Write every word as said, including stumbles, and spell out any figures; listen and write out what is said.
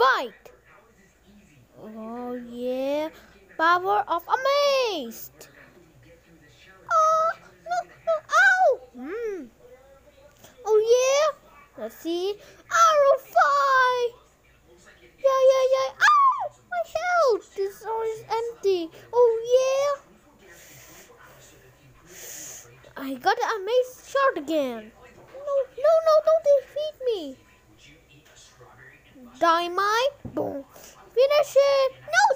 fight. Oh yeah, power of amazed. Oh, no, no, ow! Hmm. Oh yeah. Let's see. Arrow fight. Yeah, yeah, yeah. Ow! My health is always empty. Oh yeah. I got an amazed shot again. No, no, no! Don't defeat me. Dynamite. Boom. Finish it. No,